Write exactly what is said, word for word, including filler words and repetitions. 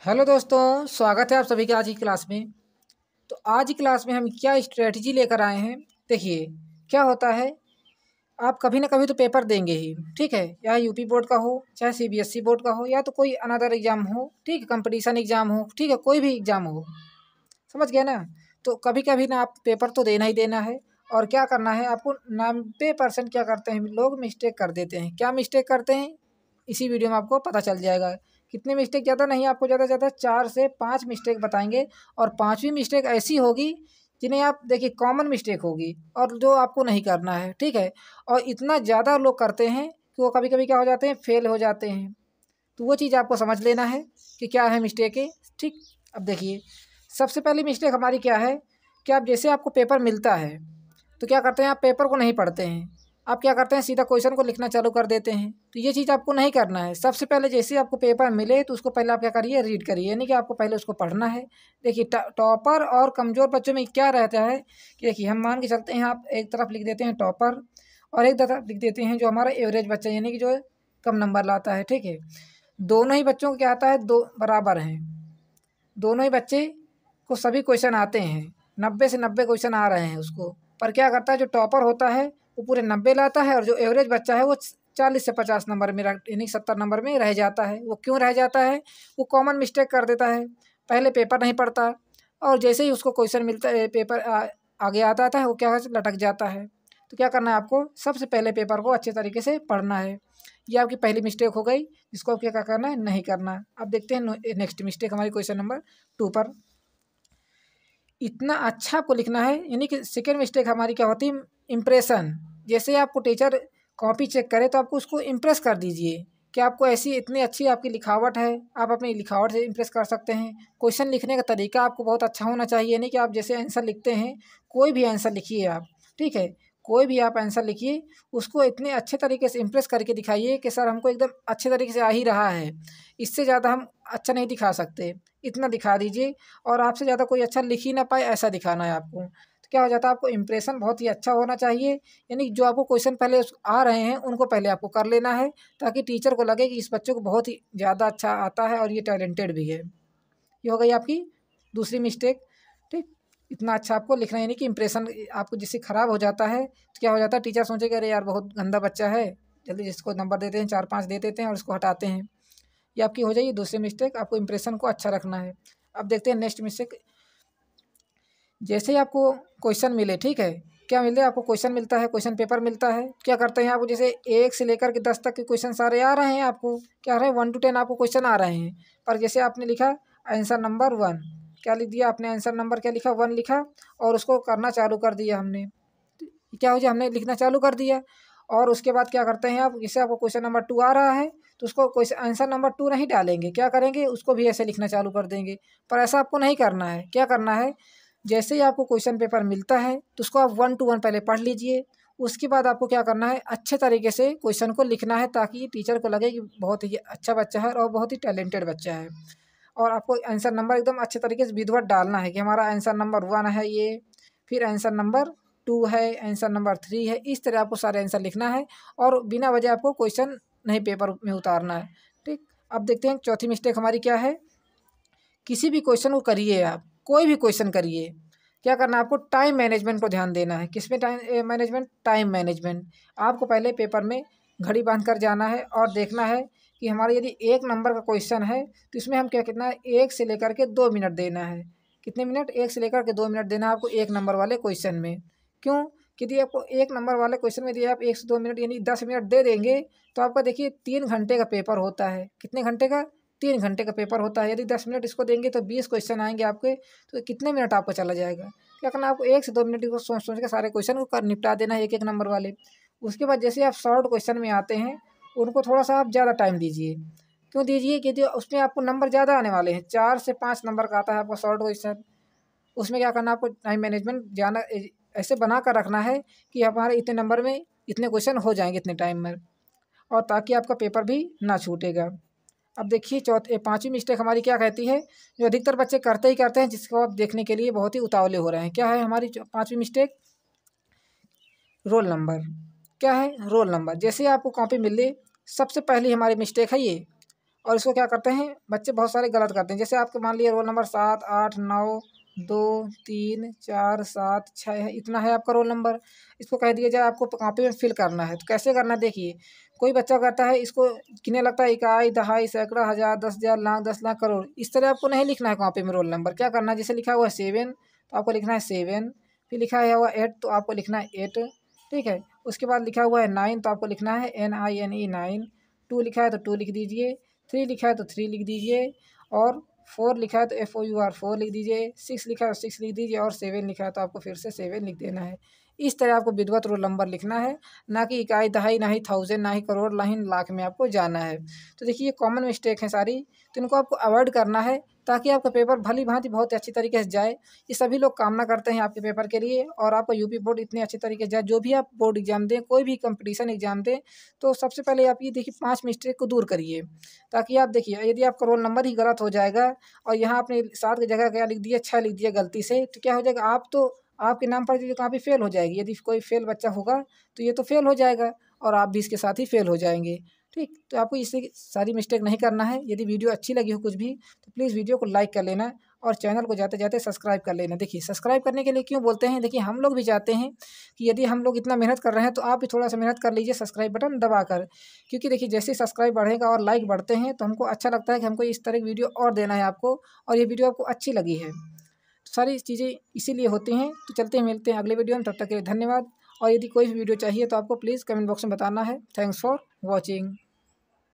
Hello दोस्तों, स्वागत है आप सभी का आज की क्लास में। तो आज की क्लास में हम क्या स्ट्रेटजी लेकर आए हैं। देखिए क्या होता है, आप कभी ना कभी तो पेपर देंगे ही, ठीक है। या यूपी बोर्ड का हो, चाहे सीबीएसई बोर्ड का हो, या तो कोई अनदर एग्जाम हो, ठीक है, कंपटीशन एग्जाम हो, ठीक है, कोई भी एग्जाम हो, समझ गए ना। तो कभी कभी ना आप पेपर तो देना ही देना है। और क्या करना है आपको, नब्बे परसेंट क्या करते हैं लोग, मिस्टेक कर देते हैं। क्या मिस्टेक करते हैं इसी वीडियो में आपको पता चल जाएगा। कितने मिस्टेक, ज़्यादा नहीं, आपको ज़्यादा से ज़्यादा चार से पाँच मिस्टेक बताएंगे। और पांचवी मिस्टेक ऐसी होगी जिन्हें आप देखिए कॉमन मिस्टेक होगी और जो आपको नहीं करना है, ठीक है। और इतना ज़्यादा लोग करते हैं कि वो कभी कभी क्या हो जाते हैं, फेल हो जाते हैं। तो वो चीज़ आपको समझ लेना है कि क्या है मिस्टेक है, ठीक। अब देखिए सबसे पहली मिस्टेक हमारी क्या है कि आप जैसे आपको पेपर मिलता है तो क्या करते हैं, आप पेपर को नहीं पढ़ते हैं। आप क्या करते हैं, सीधा क्वेश्चन को लिखना चालू कर देते हैं। तो ये चीज़ आपको नहीं करना है। सबसे पहले जैसे आपको पेपर मिले तो उसको पहले आप क्या करिए, रीड करिए, यानी कि आपको पहले उसको पढ़ना है। देखिए टॉपर और कमज़ोर बच्चों में क्या रहता है कि देखिए हम मान के चलते हैं, आप एक तरफ लिख देते हैं टॉपर और एक तरफ लिख देते हैं जो हमारा एवरेज बच्चा, यानी कि जो कम नंबर लाता है, ठीक है। दोनों ही बच्चों को क्या आता है, दो बराबर हैं। दोनों ही बच्चे को सभी क्वेश्चन आते हैं, नब्बे से नब्बे क्वेश्चन आ रहे हैं उसको। पर क्या करता है, जो टॉपर होता है वो पूरे नब्बे लाता है और जो एवरेज बच्चा है वो चालीस से पचास नंबर में, यानी सत्तर नंबर में रह जाता है। वो क्यों रह जाता है, वो कॉमन मिस्टेक कर देता है। पहले पेपर नहीं पढ़ता और जैसे ही उसको क्वेश्चन मिलता है, पेपर आ, आगे आता था, वो क्या है, लटक जाता है। तो क्या करना है आपको, सबसे पहले पेपर को अच्छे तरीके से पढ़ना है। ये आपकी पहली मिस्टेक हो गई, जिसको क्या करना है, नहीं करना। अब देखते हैं नेक्स्ट मिस्टेक हमारी क्वेश्चन नंबर टू पर। इतना अच्छा आपको लिखना है, यानी कि सेकेंड मिस्टेक हमारी क्या होती है, इम्प्रेशन। जैसे आपको टीचर कॉपी चेक करे तो आपको उसको इम्प्रेस कर दीजिए कि आपको ऐसी इतनी अच्छी आपकी लिखावट है, आप अपनी लिखावट से इम्प्रेस कर सकते हैं। क्वेश्चन लिखने का तरीका आपको बहुत अच्छा होना चाहिए, नहीं कि आप जैसे आंसर लिखते हैं, कोई भी आंसर लिखिए आप, ठीक है, कोई भी आप आंसर लिखिए, उसको इतने अच्छे तरीके से इम्प्रेस करके दिखाइए कि सर हमको एकदम अच्छे तरीके से आ ही रहा है। इससे ज़्यादा हम अच्छा नहीं दिखा सकते, इतना दिखा दीजिए। और आपसे ज़्यादा कोई अच्छा लिख ही ना पाए, ऐसा दिखाना है आपको। तो क्या हो जाता है, आपको इम्प्रेशन बहुत ही अच्छा होना चाहिए, यानी जो आपको क्वेश्चन पहले आ रहे हैं उनको पहले आपको कर लेना है, ताकि टीचर को लगे कि इस बच्चे को बहुत ही ज़्यादा अच्छा आता है और ये टैलेंटेड भी है। ये हो गई आपकी दूसरी मिस्टेक, ठीक। इतना अच्छा आपको लिखना है, यानी कि इम्प्रेशन आपको जिससे ख़राब हो जाता है तो क्या हो जाता है, टीचर सोचेगा अरे यार बहुत गंदा बच्चा है, जल्दी जिसको नंबर देते हैं, चार पाँच दे देते हैं और उसको हटाते हैं। ये आपकी हो जाएगी दूसरी मिस्टेक, आपको इंप्रेशन को अच्छा रखना है। अब देखते हैं नेक्स्ट मिस्टेक। जैसे ही आपको क्वेश्चन मिले, ठीक है, क्या मिले, आपको क्वेश्चन मिलता है, क्वेश्चन पेपर मिलता है, क्या करते हैं आपको, जैसे एक से लेकर के दस तक के क्वेश्चन सारे आ रहे हैं, आपको क्या आ रहे हैं, वन टू टेन आपको क्वेश्चन आ रहे हैं। पर जैसे आपने लिखा आंसर नंबर वन, क्या लिख दिया आपने, आंसर नंबर क्या लिखा, वन लिखा, और उसको करना चालू कर दिया हमने। क्या हो जाए, हमने लिखना चालू कर दिया। और उसके बाद क्या करते हैं आप, जैसे आपको क्वेश्चन नंबर टू आ रहा है तो उसको क्वेश्चन आंसर नंबर टू नहीं डालेंगे, क्या करेंगे, उसको भी ऐसे लिखना चालू कर देंगे। पर ऐसा आपको नहीं करना है। क्या करना है, जैसे ही आपको क्वेश्चन पेपर मिलता है तो उसको आप वन टू वन पहले पढ़ लीजिए। उसके बाद आपको क्या करना है, अच्छे तरीके से क्वेश्चन को लिखना है, ताकि टीचर को लगे कि बहुत ही अच्छा बच्चा है और बहुत ही टैलेंटेड बच्चा है। और आपको आंसर नंबर एकदम अच्छे तरीके से विधिवत डालना है कि हमारा आंसर नंबर वन है ये, फिर आंसर नंबर टू है, आंसर नंबर थ्री है। इस तरह आपको सारे आंसर लिखना है और बिना वजह आपको क्वेश्चन नहीं पेपर में उतारना है, ठीक। अब देखते हैं चौथी मिस्टेक हमारी क्या है। किसी भी क्वेश्चन को करिए आप, कोई भी क्वेश्चन करिए, क्या करना है आपको, टाइम मैनेजमेंट को ध्यान देना है। किस में टाइम मैनेजमेंट, टाइम मैनेजमेंट। आपको पहले पेपर में घड़ी बांध कर जाना है और देखना है कि हमारा यदि एक नंबर का क्वेश्चन है तो इसमें हम क्या, कितना है, एक से लेकर के दो मिनट देना है। कितने मिनट, एक से लेकर के दो मिनट देना है आपको एक नंबर वाले क्वेश्चन में। क्यों, यदि आपको एक नंबर वाले क्वेश्चन में दिया आप एक से दो मिनट यानी दस मिनट दे देंगे तो आपका देखिए तीन घंटे का पेपर होता है। कितने घंटे का, तीन घंटे का पेपर होता है। यदि दस मिनट इसको देंगे तो बीस क्वेश्चन आएंगे आपके, तो कितने मिनट आपको चला जाएगा। क्या करना है आपको, एक से दो मिनट को सोच सोच के सारे क्वेश्चन को कर निपटा देना है, एक एक नंबर वाले। उसके बाद जैसे आप शॉर्ट क्वेश्चन में आते हैं उनको थोड़ा सा आप ज़्यादा टाइम दीजिए। क्यों दीजिए, क्योंकि उसमें आपको नंबर ज़्यादा आने वाले हैं, चार से पाँच नंबर का आता है आपका शॉर्ट क्वेश्चन। उसमें क्या करना है आपको, टाइम मैनेजमेंट जाना ऐसे बना कर रखना है कि हमारे इतने नंबर में इतने क्वेश्चन हो जाएंगे इतने टाइम में, और ताकि आपका पेपर भी ना छूटेगा। अब देखिए चौथे पांचवी मिस्टेक हमारी क्या कहती है, जो अधिकतर बच्चे करते ही करते हैं, जिसको आप देखने के लिए बहुत ही उतावले हो रहे हैं। क्या है हमारी पांचवी मिस्टेक, रोल नंबर। क्या है, रोल नंबर। जैसे आपको कॉपी मिल ली, सबसे पहली हमारी मिस्टेक है ये, और इसको क्या करते हैं बच्चे बहुत सारे गलत करते हैं। जैसे आपके मान लिया रोल नंबर सात आठ नौ दो तीन चार सात छः है, इतना है आपका रोल नंबर। इसको कह दिया जाए आपको कॉपी में फिल करना है, तो कैसे करना है देखिए। कोई बच्चा कहता है इसको कितने लगता है इकाई दहाई सैकड़ा हज़ार दस हज़ार लाख दस लाख करोड़, इस तरह आपको नहीं लिखना है कॉपी में रोल नंबर। क्या करना है, जैसे लिखा हुआ है सेवन तो आपको लिखना है सेवन, फिर लिखा हुआ एट तो आपको लिखना है एट, ठीक है। उसके बाद लिखा हुआ है नाइन तो आपको लिखना है N I N E nine, two लिखा है तो टू लिख दीजिए, थ्री लिखा है तो थ्री लिख दीजिए, और फोर लिखा है तो F O U R four लिख दीजिए, सिक्स लिखा है तो सिक्स लिख दीजिए, और सेवन लिखा है तो आपको फिर से सेवन लिख देना है। इस तरह आपको विधिवत रोल नंबर लिखना है, ना कि इकाई दहाई, ना ही थाउजेंड, ना ही करोड़, ना ही लाख में आपको जाना है। तो देखिए ये कॉमन मिस्टेक है सारी, तो इनको आपको अवॉइड करना है ताकि आपका पेपर भली भांति बहुत अच्छी तरीके से जाए। ये सभी लोग कामना करते हैं आपके पेपर के लिए, और आपका यूपी बोर्ड इतने अच्छे तरीके से जाए। जो भी आप बोर्ड एग्जाम दें, कोई भी कंपटीशन एग्जाम दें, तो सबसे पहले आप ये देखिए पाँच मिस्टेक को दूर करिए, ताकि आप देखिए यदि आपका रोल नंबर ही गलत हो जाएगा और यहाँ आपने सात की जगह क्या लिख दिया, छः लिख दिया गलती से, तो क्या हो जाएगा, आप तो आपके नाम पर जो काफ़ी फेल हो जाएगी। यदि कोई फेल बच्चा होगा तो ये तो फेल हो जाएगा, और आप भी इसके साथ ही फेल हो जाएंगे। ठीक, तो आपको इससे सारी मिस्टेक नहीं करना है। यदि वीडियो अच्छी लगी हो कुछ भी, तो प्लीज़ वीडियो को लाइक कर लेना और चैनल को जाते जाते सब्सक्राइब कर लेना। देखिए सब्सक्राइब करने के लिए क्यों बोलते हैं, देखिए हम लोग भी चाहते हैं कि यदि हम लोग इतना मेहनत कर रहे हैं तो आप भी थोड़ा सा मेहनत कर लीजिए सब्सक्राइब बटन दबाकर, क्योंकि देखिए जैसे सब्सक्राइब बढ़ेगा और लाइक बढ़ते हैं तो हमको अच्छा लगता है कि हमको इस तरह की वीडियो और देना है आपको, और ये वीडियो आपको अच्छी लगी है। सारी चीज़ें इसीलिए होती हैं। तो चलते हैं, मिलते हैं अगले वीडियो में, तब तक के लिए धन्यवाद। और यदि कोई भी वीडियो चाहिए तो आपको प्लीज़ कमेंट बॉक्स में बताना है। Thanks for watching.